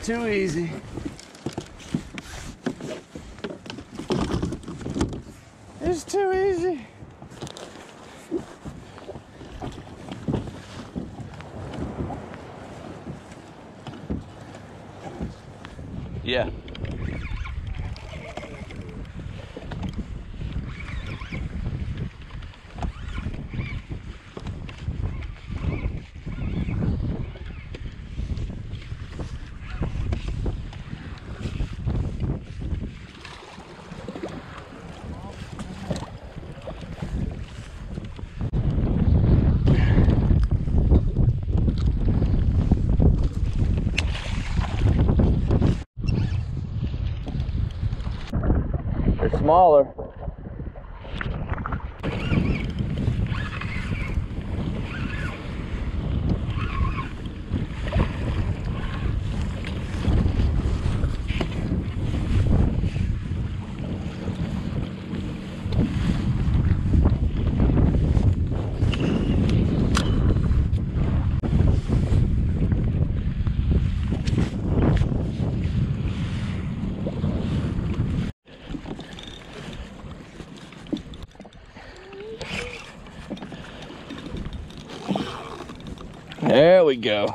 too easy. It's too easy. Yeah. They're smaller. There we go.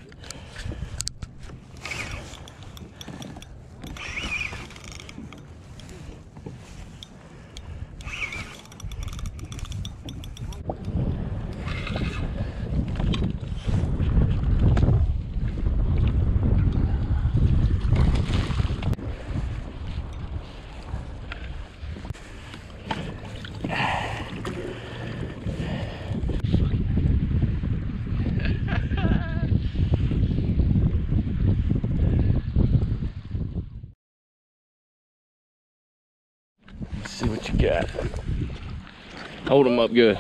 Let's see what you got. Hold them up good.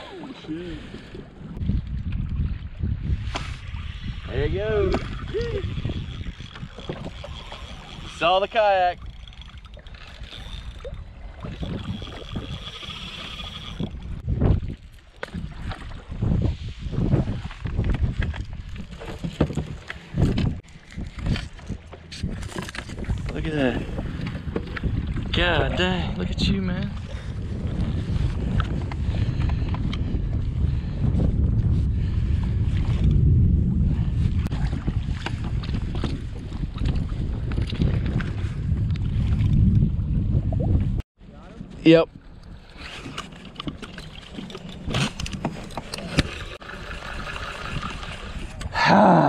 There you go. Saw the kayak. Look at that. God dang, look at you, man. Yep. Ah.